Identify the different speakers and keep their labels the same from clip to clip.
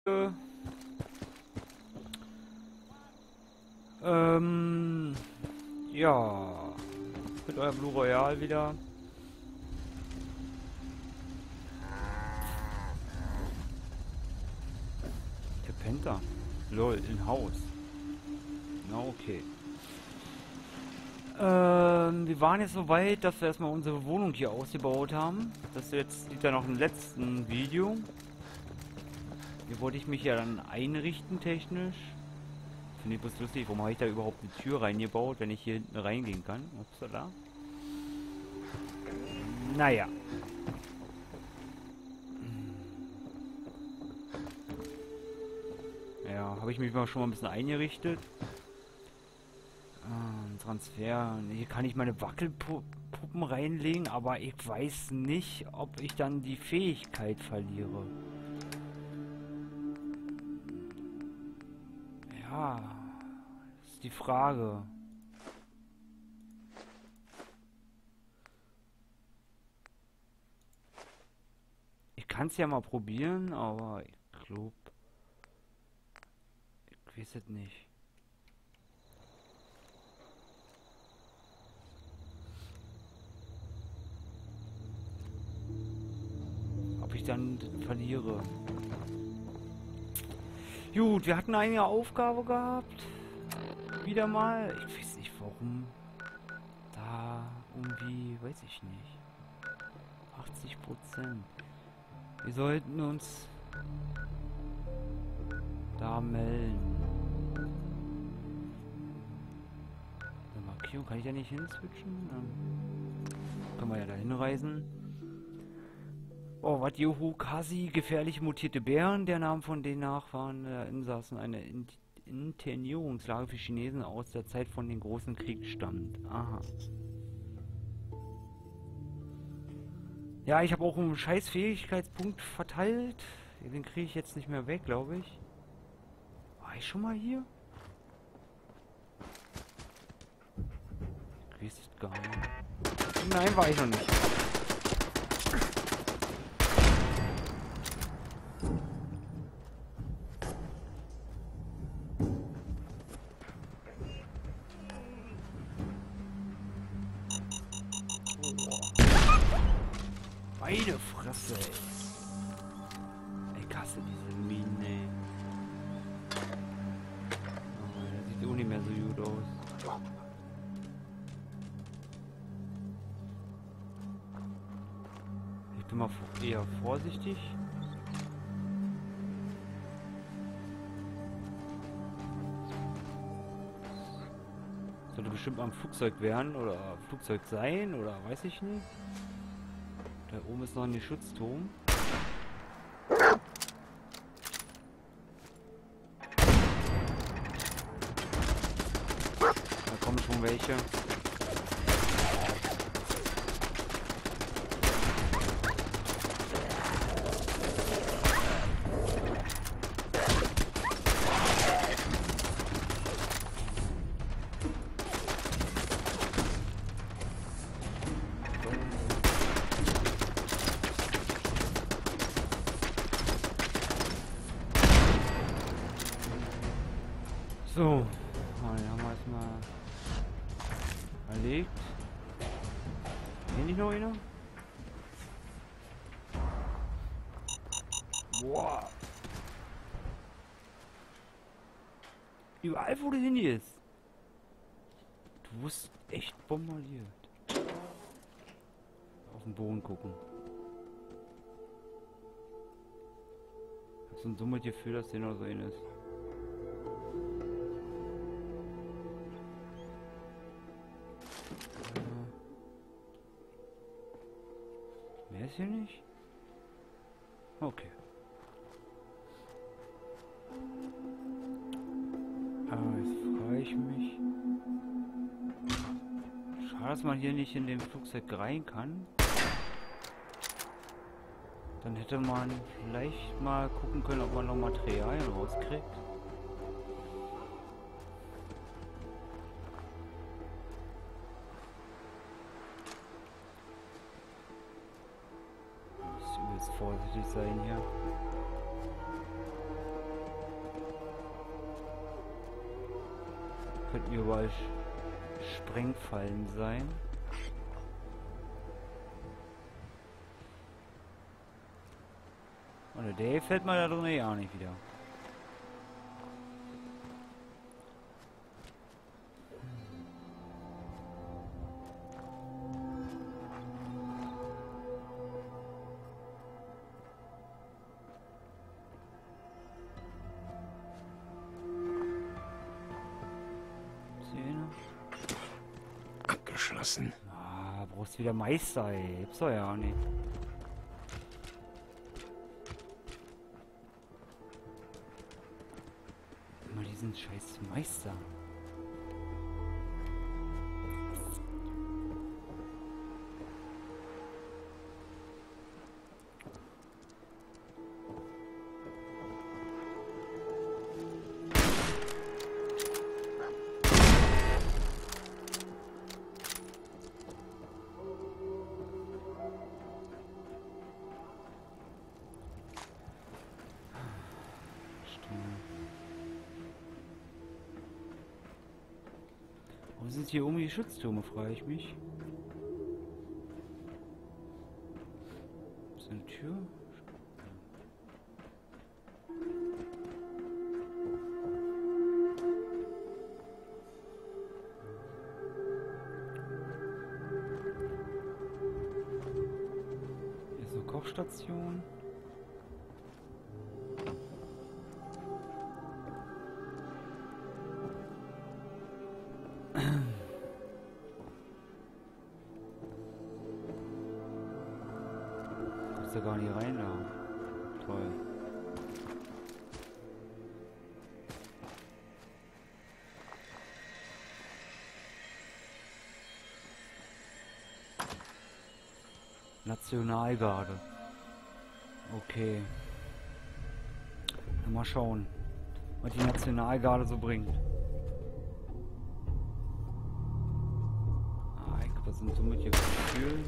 Speaker 1: Ja. Mit euer Blue Royale wieder. Der Penta. Lol, in Haus. Na okay. Wir waren jetzt so weit, dass wir erstmal unsere Wohnung hier ausgebaut haben. Das jetzt sieht ja noch im letzten Video. Hier wollte ich mich ja dann einrichten technisch. Finde ich bloß lustig, warum habe ich da überhaupt eine Tür reingebaut, wenn ich hier hinten reingehen kann? Upsala. Naja. Ja, habe ich mich mal schon mal ein bisschen eingerichtet. Transfer. Hier kann ich meine Wackelpuppen reinlegen, aber ich weiß nicht, ob ich dann die Fähigkeit verliere. Ja, das ist die Frage. Ich kann es ja mal probieren, aber ich glaube, ich weiß es nicht. Ob ich dann verliere. Gut, wir hatten eine Aufgabe gehabt. Wieder mal. Ich weiß nicht warum. Da irgendwie, weiß ich nicht. 80%. Wir sollten uns da melden. Eine Markierung kann ich ja nicht hinswitchen. Dann können wir ja da hinreisen. Oh, was Juhu, Kasi, gefährlich mutierte Bären. Der Name von den Nachfahren der Insassen einer Internierungslage für Chinesen aus der Zeit von den großen Krieg stammt. Aha. Ja, ich habe auch einen scheiß Fähigkeitspunkt verteilt. Den kriege ich jetzt nicht mehr weg, glaube ich. War ich schon mal hier? Ich weiß es gar nicht. Nein, war ich noch nicht. Meine Fresse, ey. Ich hasse diese Minen, ey. Oh, der sieht auch nicht mehr so gut aus. Ich bin mal eher vorsichtig. Sollte bestimmt am Flugzeug werden oder Flugzeug sein oder weiß ich nicht. Da oben ist noch ein Schutzturm. Da kommen schon welche. So, dann haben wir es mal erlegt. Hier nicht noch einer? Boah. Überall wo du hingehst. Du wirst echt bombardiert. Auf den Boden gucken. Ich hab so ein dummes Gefühl, dass der noch so ein ist. Mehr ist hier nicht? Okay. Aber jetzt frage ich mich. Schade, dass man hier nicht in dem Flugzeug rein kann. Dann hätte man vielleicht mal gucken können, ob man noch Materialien rauskriegt. Muss übelst vorsichtig sein hier. Könnten hier überall Sprengfallen sein. Oder der fällt mal da drin ja nicht wieder.
Speaker 2: Abgeschlossen.
Speaker 1: Ah, brauchst wieder Meister, ey. Gibt's doch ja auch nicht. Immer diesen scheiß Meister. Wo sind hier oben die Schutztürme, frage ich mich. Ist eine Tür? Hier ist eine Kochstation. Kommst du gar nicht rein da. Toll. Nationalgarde. Okay. Mal schauen, was die Nationalgarde so bringt. Was sind somit hier Gefühlen?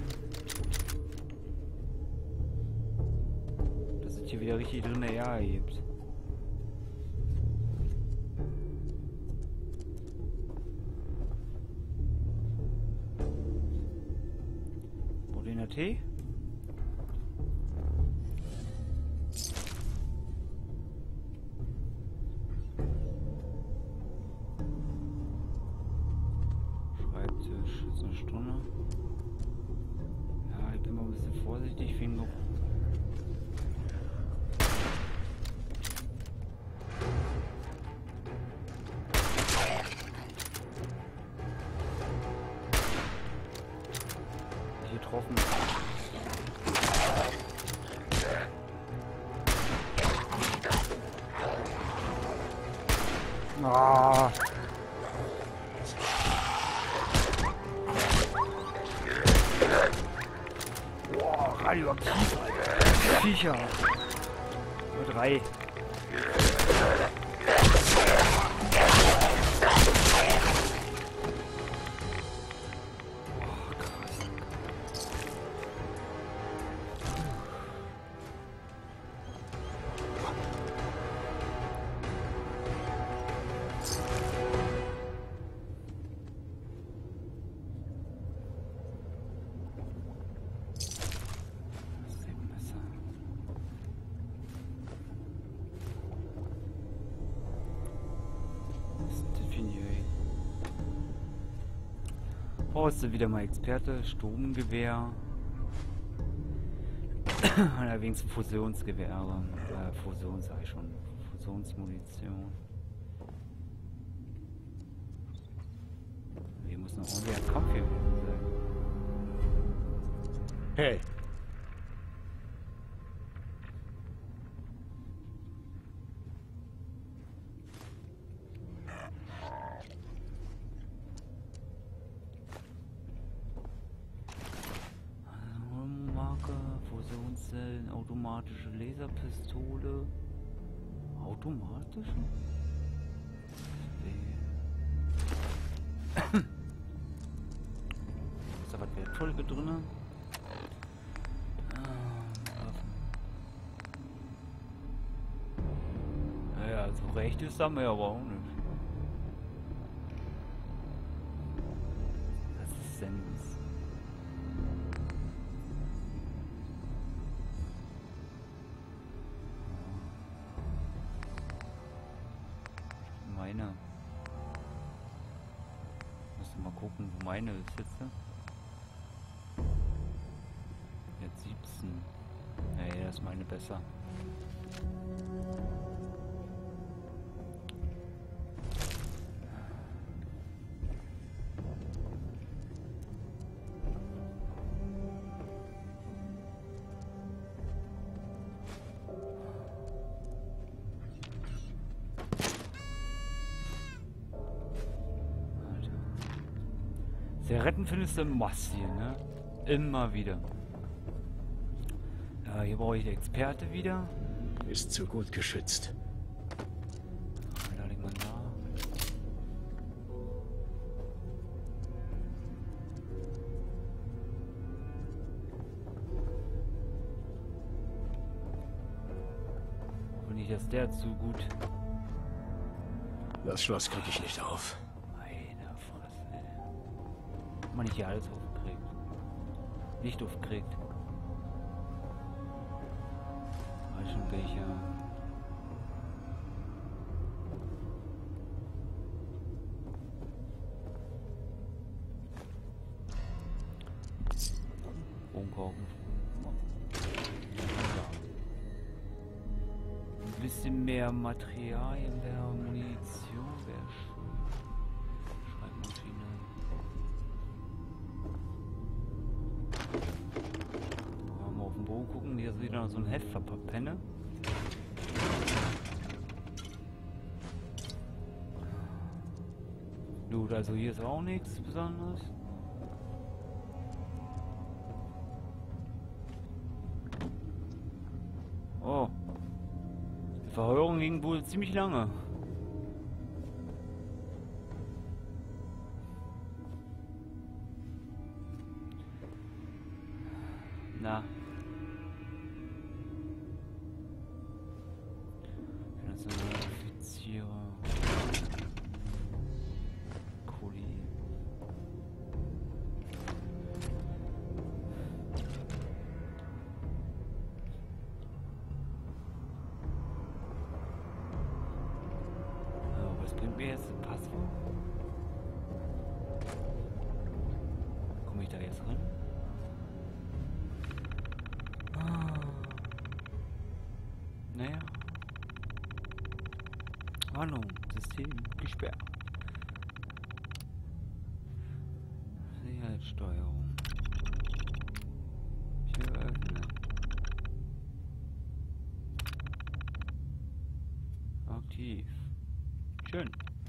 Speaker 1: Dass es hier wieder richtig drin erhebt. Wo den Tee? Schreibtisch, ist eine Stunde. Ja, ich bin mal ein bisschen vorsichtig wegen noch. Getroffen. Ah. Boah, radioaktiv, Alter. Viecher. Nur 3. Oh, ist wieder mal Experte, Sturmgewehr. Allerdings Fusionsgewehre. Fusions sag ich schon. Fusionsmunition. Hier muss noch ordentlich ein Kampf hier sein.
Speaker 2: Hey.
Speaker 1: Fusionszellen, automatische Laserpistole. Automatische? Ist da was Wertvolles mit drin? Naja, so recht ist haben wir aber auch nicht. meine. Müssen mal gucken, wo meine ist jetzt. Jetzt 17. Nee, das ist meine besser. Retten findest du Mass hier, ne? Immer wieder. Ja, hier brauche ich den Experte wieder.
Speaker 2: Ist zu gut geschützt.
Speaker 1: Da liegt man da. Und nicht, dass der zu gut.
Speaker 2: Das Schloss kriege ich nicht auf.
Speaker 1: Man nicht hier alles aufkriegt. Nicht aufkriegt. Falschen Becher. Umkaufen. Ein bisschen mehr Materialien, mehr Munition wäre schön. Schreibmaschine. Gucken, hier ist wieder so ein Heft verpackt, Penne. Gut, also hier ist auch nichts Besonderes. Oh. Die Verheuerung ging wohl ziemlich lange. Na. Offiziere. Kuli. Was bringt mir jetzt ein Passwort? Komme ich da jetzt ran? Naja. Warnung, System gesperrt. Sicherheitssteuerung. Ich öffne. Aktiv. Schön.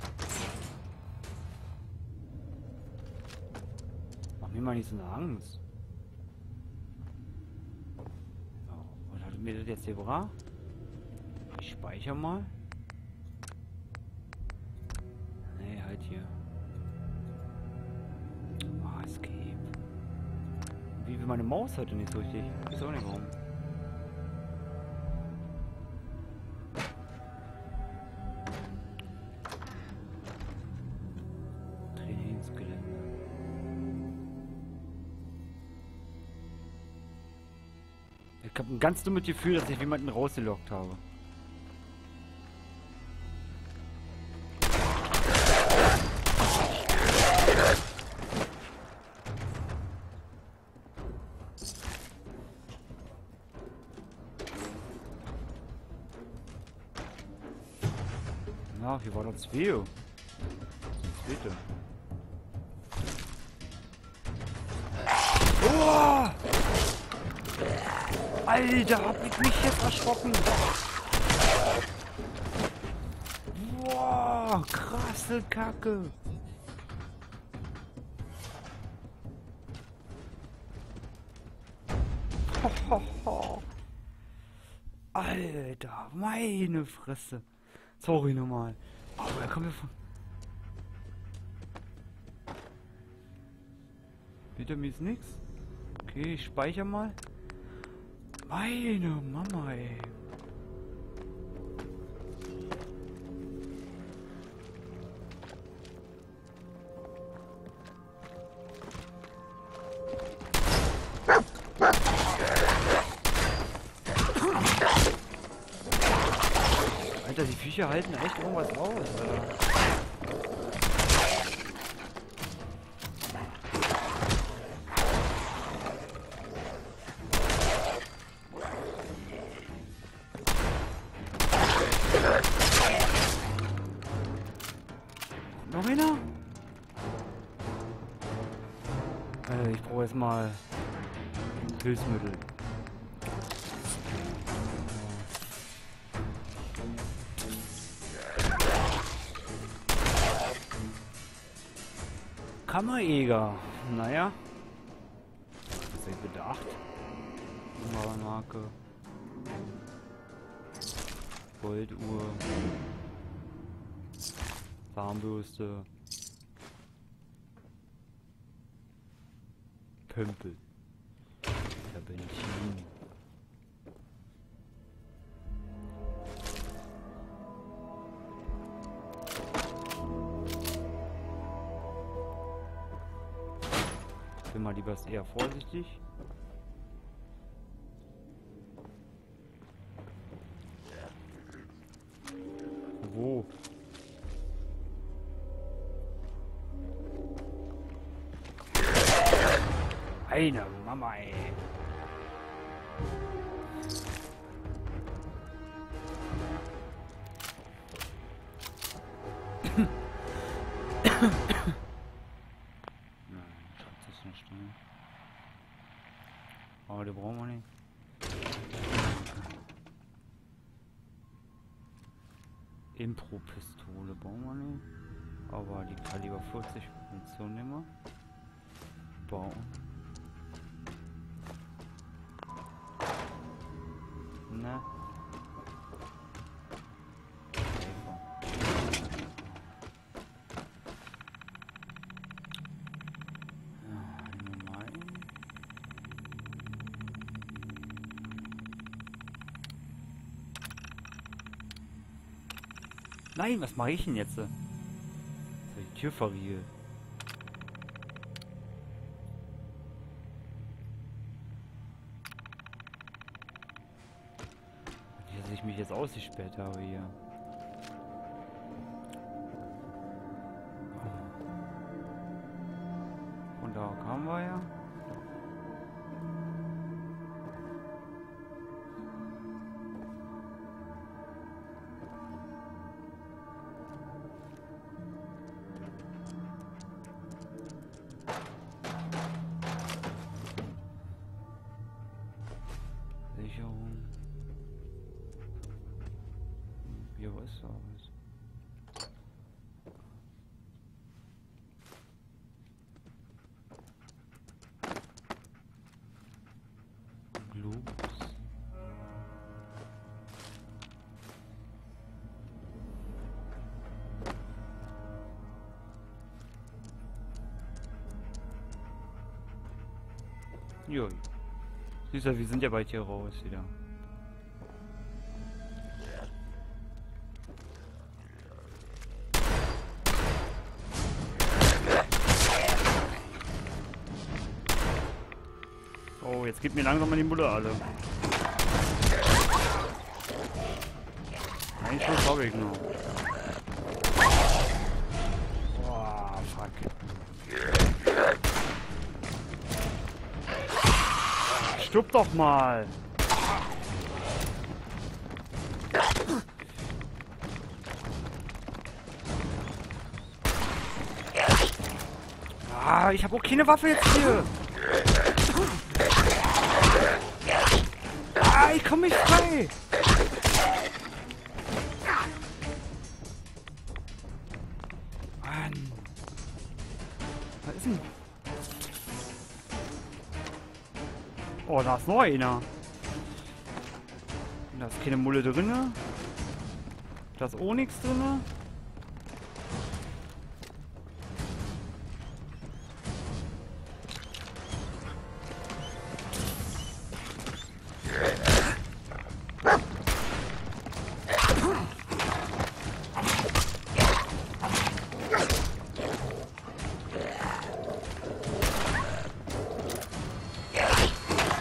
Speaker 1: Mach mir mal nicht so eine Angst. Oh, was hat mir das jetzt gebracht? Ich speichere mal. Nee, halt hier. Oh, Escape. Wie meine Maus heute nicht so richtig. Ich weiß auch nicht warum. Trainingsgelände. Ich habe ein ganz dummes Gefühl, dass ich jemanden rausgelockt habe. Na, hier war das Video. Bitte. Oh! Alter, hab ich mich jetzt erschrocken. Boah, krasse Kacke. Alter, meine Fresse. Sorry nochmal. Aber da kommen wir von... Hinter mir ist nix. Okay, ich speichere mal. Meine Mama, ey. Alter, die Viecher halten echt irgendwas aus, Alter. Noch einer? Ich brauche jetzt mal Hilfsmittel. Kammerjäger. Naja. Was ist bitte 8? Marke. Golduhr. Zahnbürste. Pömpel. Serpentin. Ich bin mal lieber eher vorsichtig. Wo? Eine Mama, ey. Nein, das ist nicht drin. Aber die brauchen wir nicht. Impro-Pistole brauchen wir nicht. Aber die Kaliber 40 Munition nehmen wir. Bauen. Ne? Nein, was mache ich denn jetzt? So, die Tür verriegelt. Dass ich mich jetzt ausgesperrt habe hier. Von da kamen wir ja. Sicherung. Hier was Service. Globus. Jo. Siehst du, wir sind ja bald hier raus wieder. Oh, jetzt gibt mir langsam mal die Mulle alle. Ein Schuss habe ich noch. Boah, fuck. Stirb doch mal! Ah, ich habe auch keine Waffe jetzt hier! Ah, ich komme nicht frei! Mann! Was ist denn? Oh, da ist noch einer. Da ist keine Mulle drin. Da ist auch nichts drin.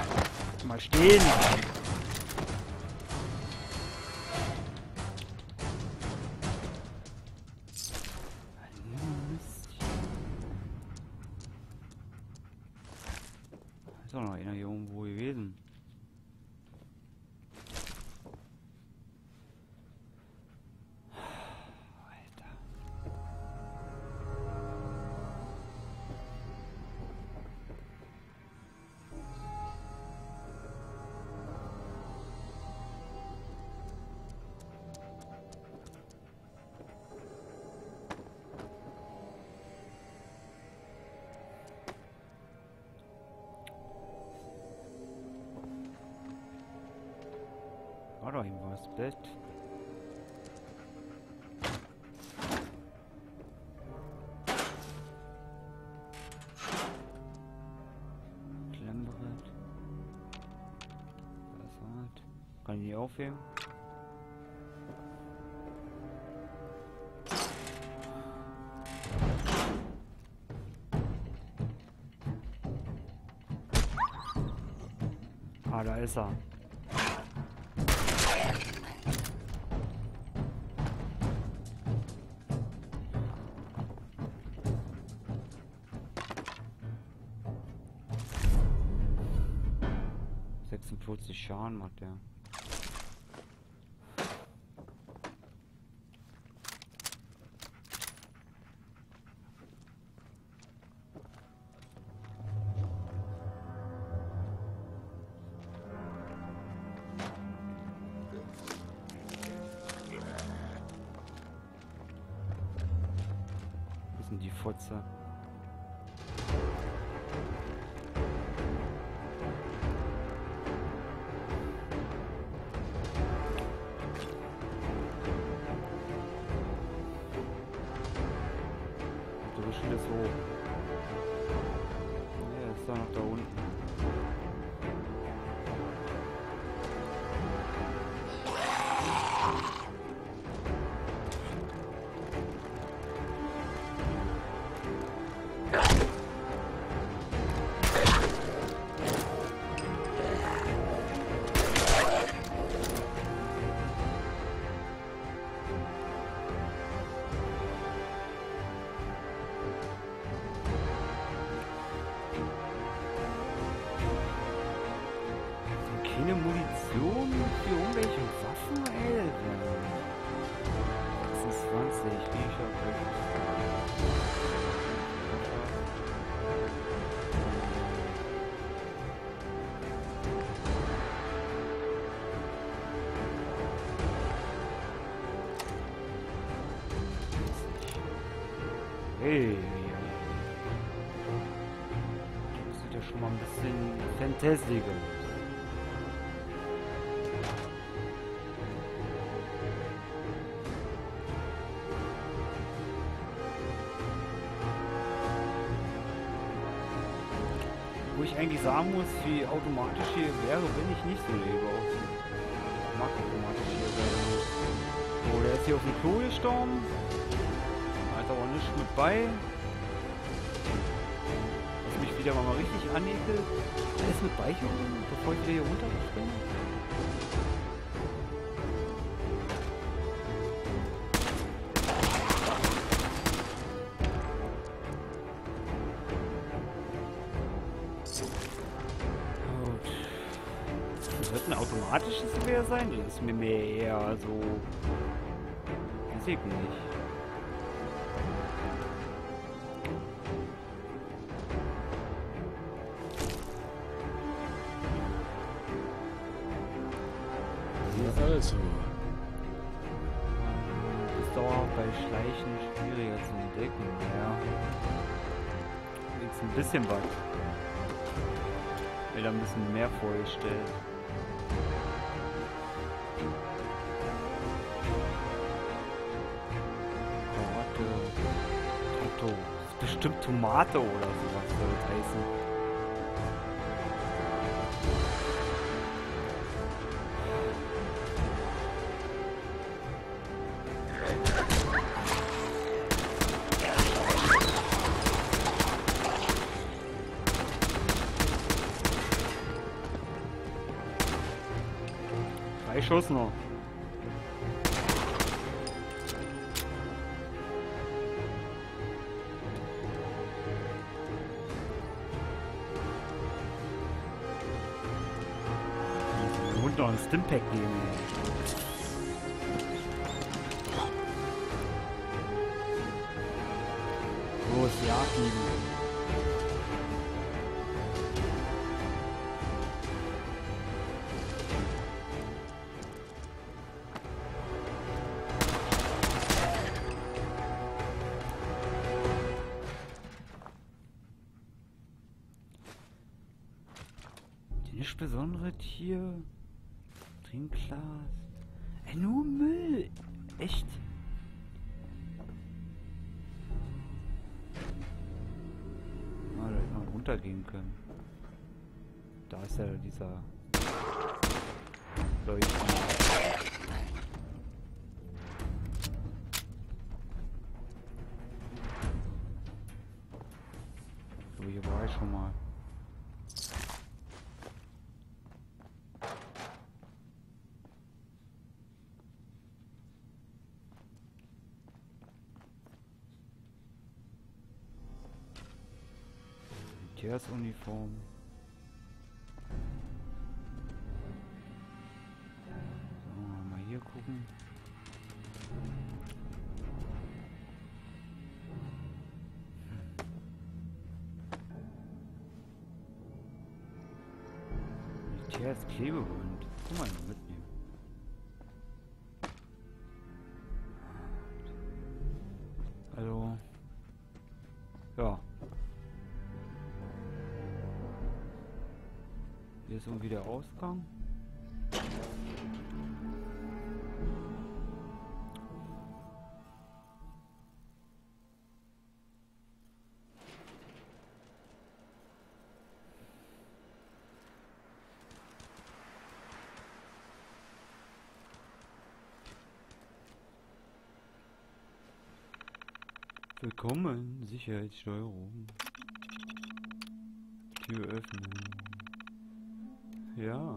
Speaker 1: Mal stehen. Ist doch noch einer hier irgendwo gewesen. Alter. War doch irgendwas. Bett. Klemmbrett. Passat. Kann ich die aufheben? Ah, da ist er. Schaden macht der. Was sind die Fotze? Das hoch. Ja, ist doch noch da unten. Keine Munition für irgendwelche Waffen, Alter. 26, Riecher, hey. Das sieht ja schon mal ein bisschen fantastisch aus. Wo ich eigentlich sagen muss, wie automatisch hier wäre, bin ich nicht so lieber. Ich mag automatisch hier nicht. So, der ist hier auf dem Klo gestorben. Da ist aber nichts mit bei. Was mich wieder mal richtig anekelt. Alles mit bei hier oben, bevor ich wieder hier runterspringe. Wird ein automatisches Gewehr sein? Das ist mir mehr eher so... Weiß ich nicht.
Speaker 2: Ja, also.
Speaker 1: Ist dauerhaft bei Schleichen schwieriger zu entdecken. Ja. Jetzt ein bisschen was. Mir da ein bisschen mehr vorgestellt. Tomato. Das ist bestimmt Tomate oder sowas soll das heißen. Drei Schuss noch. ein Stimpack geben, ey. Los, jagd ihn. Nicht besondere Tier. Trinkglas. Ey, nur Müll. Echt? Ah, da hätte man runtergehen können. Da ist ja dieser Leuchten. So, hier war ich schon mal. Militärsuniform. So, mal hier gucken. Militärsklebeband. Guck mal, mitnehmen. Also. Ja. Hier ist irgendwie der Ausgang. Willkommen, Sicherheitssteuerung. Tür öffnen. Ja.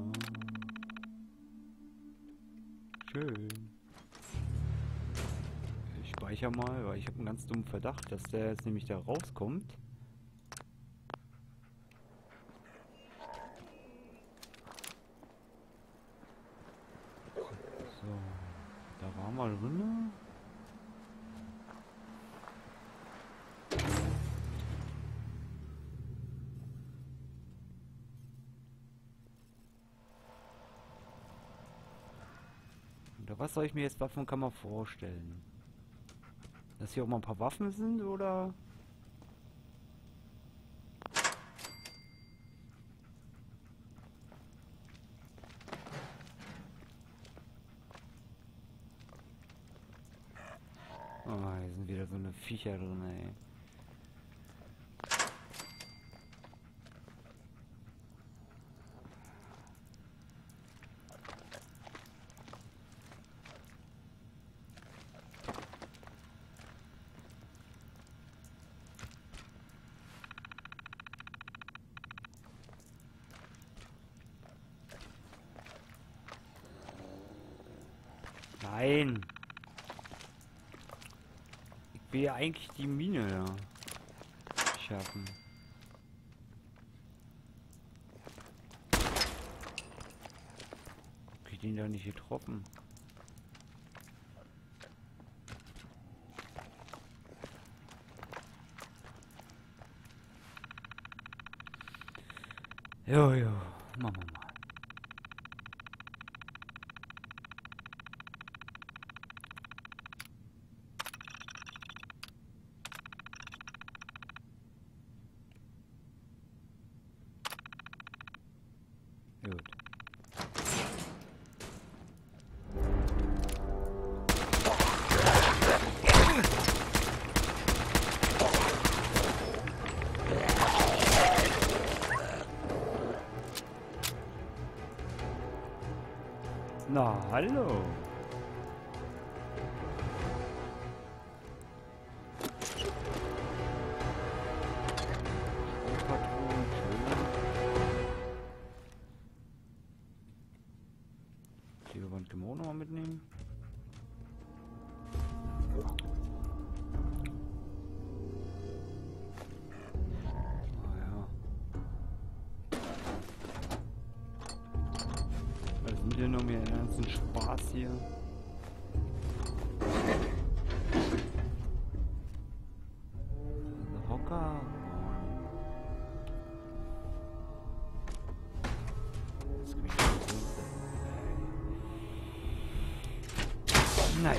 Speaker 1: Schön. Ich speichere mal, weil ich habe einen ganz dummen Verdacht, dass der jetzt nämlich da rauskommt. So, da waren wir drin. Oder was soll ich mir jetzt Waffenkammer vorstellen? Dass hier auch mal ein paar Waffen sind, oder? Oh, hier sind wieder so eine Viecher drin, ey. Nein! Ich will ja eigentlich die Mine da schaffen. Hab ich den da nicht getroffen? Jo, machen wir mal. Gut. Na, hallo. Patronen, schön. Klebeband können wir auch noch mal mitnehmen. hier. Also Hocker. Das kann ich nicht sehen. Nein.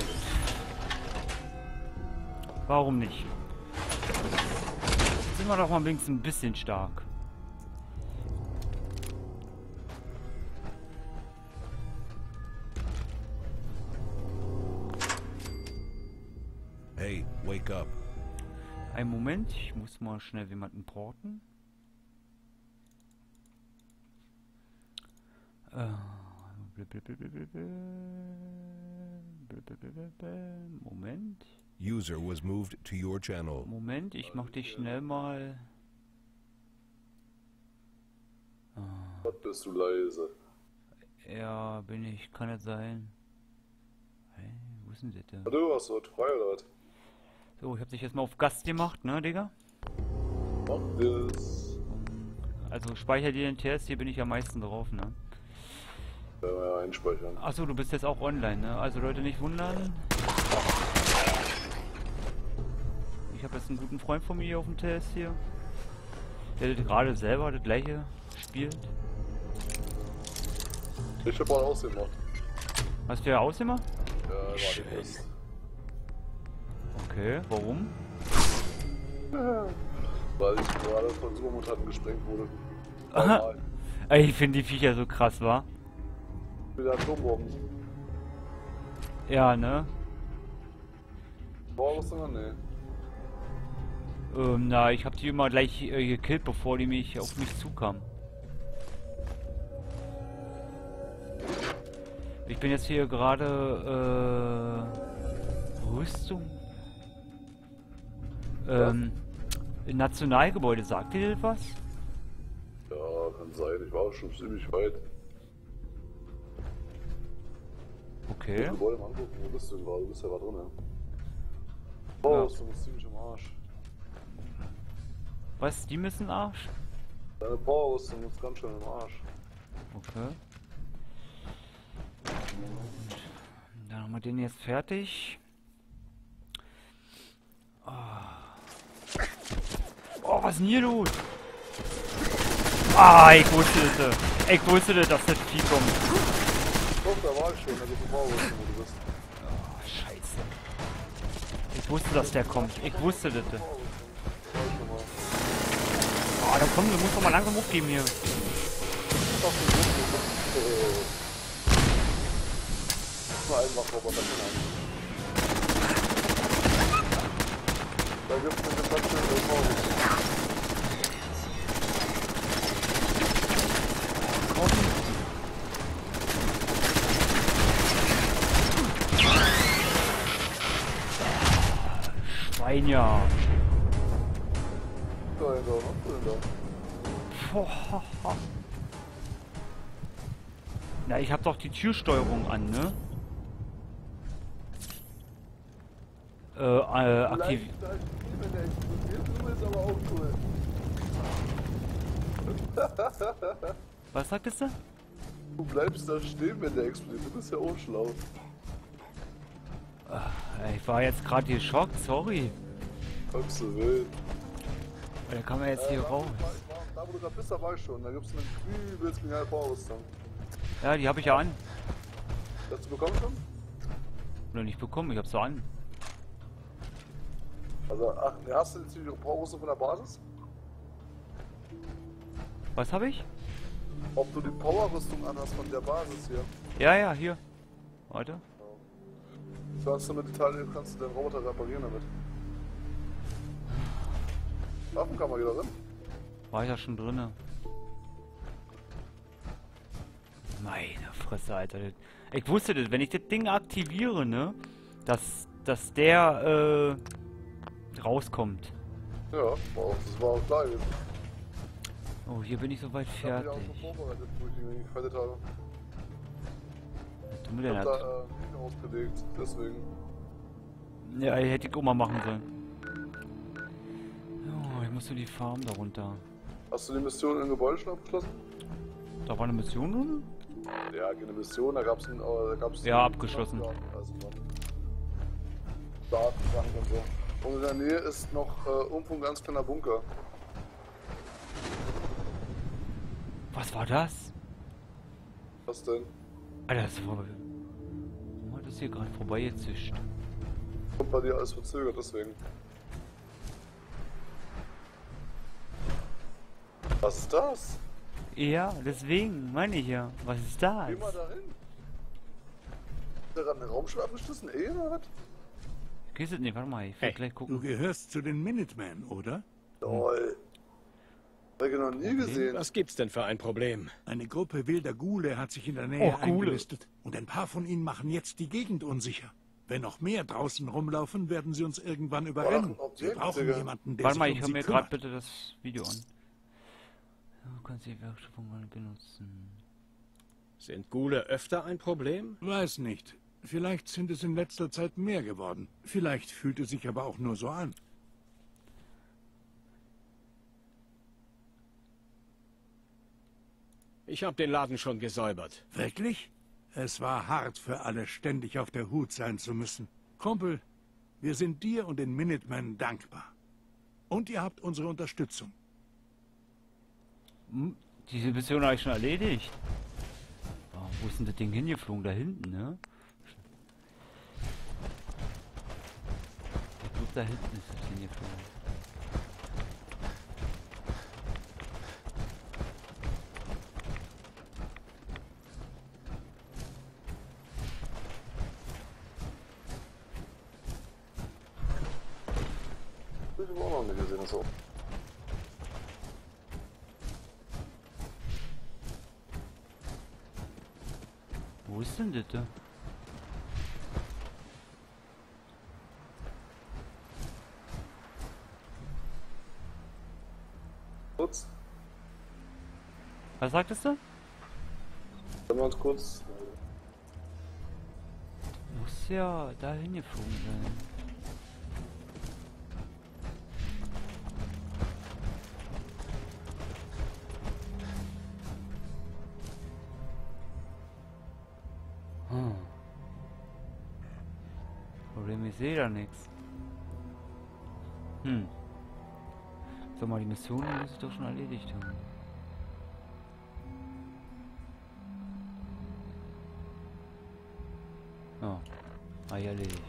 Speaker 1: Warum nicht? Sind wir doch mal wenigstens ein bisschen stark.
Speaker 3: Hey, wake up.
Speaker 1: Einen Moment, ich muss mal schnell jemanden porten. Moment.
Speaker 3: User was moved to your channel.
Speaker 1: Moment, ich mach dich schnell mal.
Speaker 4: Gott, bist du leise.
Speaker 1: Ja, bin ich, kann das sein. Hey, wo ist denn das denn?
Speaker 4: Du hast heute frei oder was?
Speaker 1: So, ich hab dich jetzt mal auf Gast gemacht, ne, Digga?
Speaker 4: Mach das.
Speaker 1: Also speicher dir den TS, hier bin ich am meisten drauf, ne?
Speaker 4: Werden wir ja einspeichern.
Speaker 1: Achso, du bist jetzt auch online, ne? Also Leute, nicht wundern. Ich habe jetzt einen guten Freund von mir hier auf dem TS hier. Der gerade selber das gleiche spielt.
Speaker 4: Ich hab mal ausgemacht.
Speaker 1: Hast du ja ausgemacht?
Speaker 4: Ja, war die Test.
Speaker 1: Okay, warum?
Speaker 4: Weil ich gerade von Supermutanten gesprengt wurde.
Speaker 1: Aha.
Speaker 4: Normal.
Speaker 1: Ey, ich finde die Viecher so krass, wa?
Speaker 4: Wieder Atombomben.
Speaker 1: Ja, ne?
Speaker 4: Vorrüstung? Nee.
Speaker 1: Na, ich hab die immer gleich gekillt, bevor die mich auf mich zukamen. Ich bin jetzt hier gerade, Rüstung? Nationalgebäude, sagt ihr das was?
Speaker 4: Ja, kann sein. Ich war auch schon ziemlich weit.
Speaker 1: Okay.
Speaker 4: Ich wollte mal angucken, wo bist du gerade? Du bist ja gerade drin, ja. Vorrüstung ist ziemlich am Arsch.
Speaker 1: Was, die müssen Arsch?
Speaker 4: Deine Powerrüstung ist ganz schön im Arsch.
Speaker 1: Okay. Dann haben wir den jetzt fertig. Oh, was ist denn hier los? Ah, ich wusste das. Ich wusste das, dass das Vieh kommt.
Speaker 4: Guck, da war ich schon, da gibt es Powerrüstung, wo du bist.
Speaker 1: Oh, scheiße. Ich wusste, dass der kommt. Ich wusste das. Oh, dann komm, du musst doch mal langsam hochgeben hier.
Speaker 4: Mal einfach Roboter hinein. Da gibt es eine ganz schöne Powerrüstung.
Speaker 1: Schwein, ja. Boah. Na, ich hab doch die Türsteuerung an, ne? Aktiv.
Speaker 4: Wenn der explodiert, du bist aber auch cool.
Speaker 1: Was sagtest du?
Speaker 4: Du bleibst da stehen, wenn der explodiert, du bist ja auch schlau.
Speaker 1: Ich war jetzt gerade geschockt, sorry.
Speaker 4: Kommst du wild.
Speaker 1: Da kann man jetzt hier raus.
Speaker 4: Da wo du gerade bist, da war ich schon. Da gibt es eine übelst geniale Powerrüstung.
Speaker 1: Ja, die habe ich ja an.
Speaker 4: Hast du bekommen schon?
Speaker 1: Noch nicht bekommen, ich hab's so an.
Speaker 4: Also, ach, hast du jetzt die Powerrüstung von der Basis?
Speaker 1: Was habe ich?
Speaker 4: Ob du die Powerrüstung anhast von der Basis hier?
Speaker 1: Ja, ja, hier. Warte.
Speaker 4: Kannst du mit Italien, kannst du den Roboter reparieren damit. Waffenkammer geht da drin?
Speaker 1: War ich ja schon drinne. Meine Fresse, Alter. Ich wusste das, wenn ich das Ding aktiviere, ne? Dass der, rauskommt.
Speaker 4: Ja, wow, das war auch klar gewesen.
Speaker 1: Oh, hier bin ich soweit
Speaker 4: Ich hab die
Speaker 1: fertig.
Speaker 4: auch schon vorbereitet, wo ich die gefaltet habe.
Speaker 1: Was tun wir
Speaker 4: Ich
Speaker 1: denn
Speaker 4: hab
Speaker 1: da?
Speaker 4: da Dinge ausgelegt, deswegen.
Speaker 1: Ja, hätte ich auch mal machen sollen. Oh, ich muss nur die Farm darunter.
Speaker 4: Hast du die Mission im Gebäude schon abgeschlossen?
Speaker 1: Da war eine Mission drin?
Speaker 4: Ja, eine Mission, da gab's ein...
Speaker 1: Ja, abgeschlossen.
Speaker 4: Datenbank und so. Und in der Nähe ist noch irgendwo ein ganz kleiner Bunker.
Speaker 1: Was war das?
Speaker 4: Was denn?
Speaker 1: Alter, das war... Warum hat das hier gerade vorbei gezischt?
Speaker 4: Kommt bei dir alles verzögert, deswegen. Was ist das?
Speaker 1: Ja, deswegen meine ich ja. Was ist das?
Speaker 4: Geh mal dahin. Ist da gerade ein Raumschiff abgeschlossen? Oder was?
Speaker 1: Gehst du nicht? Warte mal, ich will gleich
Speaker 5: Du
Speaker 1: gucken.
Speaker 5: gehörst zu den Minutemen, oder?
Speaker 4: Lol. Hab ich noch nie gesehen.
Speaker 2: Was gibt's denn für ein Problem?
Speaker 5: Eine Gruppe wilder Ghule hat sich in der Nähe
Speaker 1: Oh, Ghule.
Speaker 5: eingenistet und ein paar von ihnen machen jetzt die Gegend unsicher. Wenn noch mehr draußen rumlaufen, werden sie uns irgendwann überrennen.
Speaker 4: Ach, Objekt,
Speaker 5: Wir brauchen
Speaker 4: Digga.
Speaker 5: jemanden, der
Speaker 1: Warte
Speaker 5: sich
Speaker 1: mal,
Speaker 5: um
Speaker 1: ich höre
Speaker 5: sie
Speaker 1: mir
Speaker 5: kümmert.
Speaker 1: gerade bitte das Video an. Du kannst die Werkstoffung mal benutzen.
Speaker 2: Sind Ghule öfter ein Problem?
Speaker 5: Weiß nicht. Vielleicht sind es in letzter Zeit mehr geworden. Vielleicht fühlt es sich aber auch nur so an.
Speaker 2: Ich habe den Laden schon gesäubert.
Speaker 5: Wirklich? Es war hart für alle, ständig auf der Hut sein zu müssen. Kumpel, wir sind dir und den Minutemen dankbar. Und ihr habt unsere Unterstützung.
Speaker 1: Diese Mission habe ich schon erledigt. Oh, wo ist denn das Ding hingeflogen? Da hinten, ne? Ich glaube, da hinten ist das hingeflogen.
Speaker 4: Das hab ich auch noch nicht gesehen. So.
Speaker 1: Wo ist denn das da?
Speaker 4: Kurz.
Speaker 1: Was sagtest du?
Speaker 4: Können wir uns kurz...
Speaker 1: Muss ja da hingeflogen sein. Problem, ich sehe da nichts. Sag mal, die Mission muss ich doch schon erledigt haben. Oh, erledigt.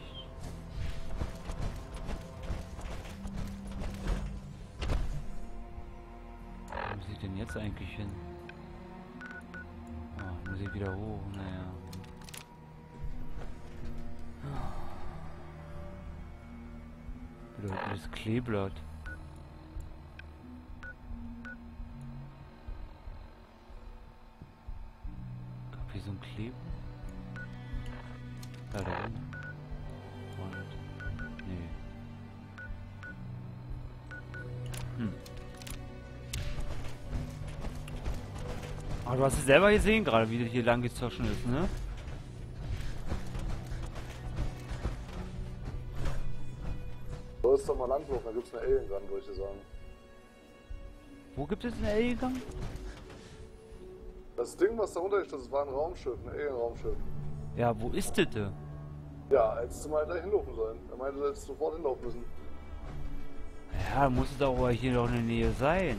Speaker 1: Wo muss ich denn jetzt eigentlich hin? Oh, muss ich wieder hoch? Naja. Bedeutet das Kleeblatt. Gab hier so ein Kleeblatt? Da oben. Und... Nee. Aber du hast es selber gesehen gerade, wie das hier lang gezoschen ist, ne?
Speaker 4: Du sollst doch mal langlaufen, da gibt's eine Alien dran, würde ich dir sagen.
Speaker 1: Wo gibt es einen Alien-Gang?
Speaker 4: Das Ding, was da runtergestellt ist, war ein Raumschiff, ein Alien-Raumschiff.
Speaker 1: Ja, wo ist das denn?
Speaker 4: Ja, hättest du mal da hinlaufen sollen. Er meinte, du hättest sofort hinlaufen müssen.
Speaker 1: Ja, muss es doch aber hier doch in der Nähe sein.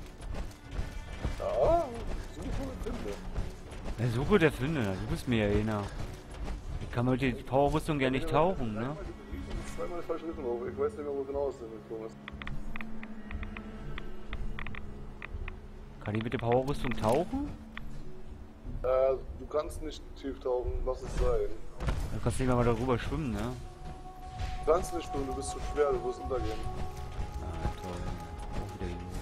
Speaker 4: Ja, super finde.
Speaker 1: Ja, so gut erfinden, du bist mir ja einer. Ich kann mit der Powerrüstung ja nicht tauchen, ne?
Speaker 4: Zweimal die falsche Richtung auf. Ich weiß nicht mehr, wo genau es denn geflogen ist.
Speaker 1: Kann ich mit der Powerrüstung tauchen?
Speaker 4: Du kannst nicht tief tauchen, lass es sein.
Speaker 1: Du kannst nicht mal darüber schwimmen, ne?
Speaker 4: Du kannst nicht schwimmen, du bist zu schwer, du wirst untergehen.
Speaker 1: Ah, toll. Auch wieder gut.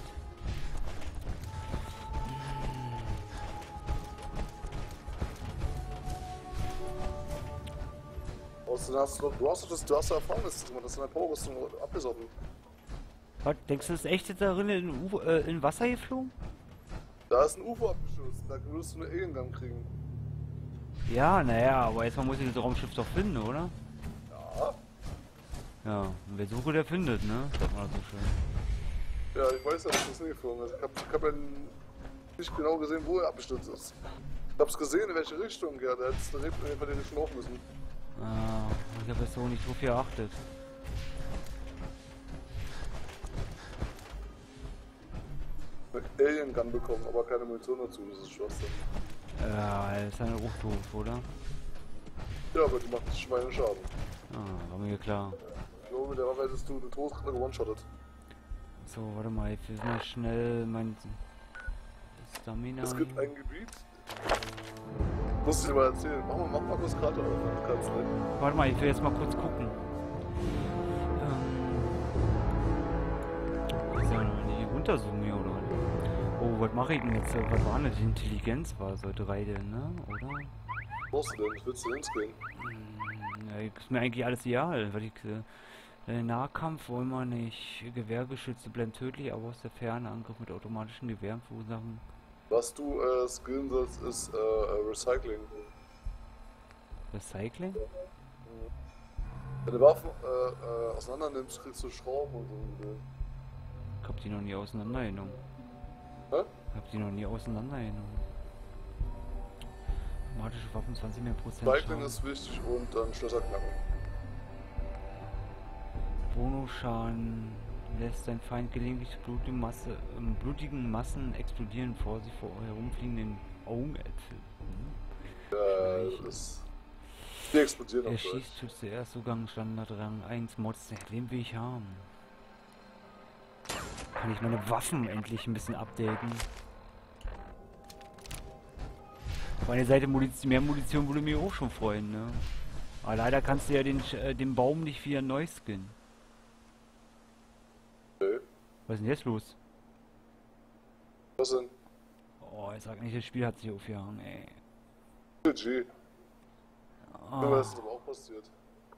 Speaker 4: Außerdem hast du hast ja erfahren, dass du deine Powerrüstung abgesoffen.
Speaker 1: Was, denkst du, das ist echt jetzt darin in Wasser geflogen?
Speaker 4: Da ist ein UFO abgestürzt, da würdest du eine Alien-Gun kriegen.
Speaker 1: Ja, naja, aber erstmal muss ich das Raumschiff doch finden, oder?
Speaker 4: Ja.
Speaker 1: Ja, und wer so gut erfindet, ne? Sagt man so schön.
Speaker 4: Ja, ich weiß ja, dass das nicht geflogen ist. Ich hab ja nicht genau gesehen, wo er abgestürzt ist. Ich hab's gesehen, in welche Richtung, ja, da hättest du direkt bei der Richtung auf müssen.
Speaker 1: Ah, ich habe so nicht drauf geachtet.
Speaker 4: Eine Alien Gun bekommen, aber keine Munition dazu, das ist Schwachsinn.
Speaker 1: Ja, das ist eine Rufdoof, oder?
Speaker 4: Ja, aber die macht Schweine Schaden.
Speaker 1: Ah, war mir klar.
Speaker 4: Ich glaube, mit der Waffe hättest du den Toastgegner gewone-shottet.
Speaker 1: So, warte mal, ich will mal schnell mein Stamina.
Speaker 4: Es gibt ein Gebiet. Musst du dir mal erzählen. Mach mal kurz Karte auf, wenn du kannst, ne?
Speaker 1: Warte mal, ich will jetzt mal kurz gucken. Ist ja noch nicht untersuchen hier, oder? Oh, was mache ich denn jetzt? Was war denn das? Intelligenz war so 3 denn, ne? Oder?
Speaker 4: Was brauchst du denn? Ich willst du ins gehen?
Speaker 1: Ja, ist mir eigentlich alles egal, weil ich Nahkampf wollen wir nicht. Gewehrgeschütze bleiben tödlich, aber aus der Ferne Angriff mit automatischen Gewehren verursachen.
Speaker 4: Was du skillen sollst, ist Recycling.
Speaker 1: Recycling?
Speaker 4: Wenn du Waffen auseinander nimmst, kriegst du Schrauben und so.
Speaker 1: Ich hab die noch nie auseinandergenommen.
Speaker 4: Hä?
Speaker 1: Ich hab die noch nie auseinandergenommen. Automatische Waffen 20 mehr Prozent.
Speaker 4: Recycling
Speaker 1: Schaden.
Speaker 4: ist wichtig und dann Schlösser knacken.
Speaker 1: Bonusschaden lässt dein Feind gelegentlich blutigen Massen explodieren, vor sich vor herumfliegenden Augenäpfel.
Speaker 4: Die explodieren
Speaker 1: Er
Speaker 4: auch
Speaker 1: schießt
Speaker 4: gleich.
Speaker 1: zu zuerst Zugang Standard Rang 1 Mods, den will ich haben. Kann ich meine Waffen endlich ein bisschen updaten? Auf einer Seite mehr Munition würde mich auch schon freuen, ne? Aber leider kannst du ja den Baum nicht wieder neu skinnen.
Speaker 4: Okay.
Speaker 1: Was ist denn jetzt los?
Speaker 4: Was denn?
Speaker 1: Oh, ich sag nicht, das Spiel hat sich aufgehangen, ey.
Speaker 4: GG.
Speaker 1: Oh,
Speaker 4: Das ist aber auch passiert.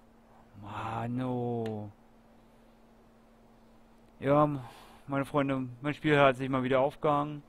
Speaker 1: Mano. Ja, meine Freunde, mein Spiel hat sich mal wieder aufgehangen.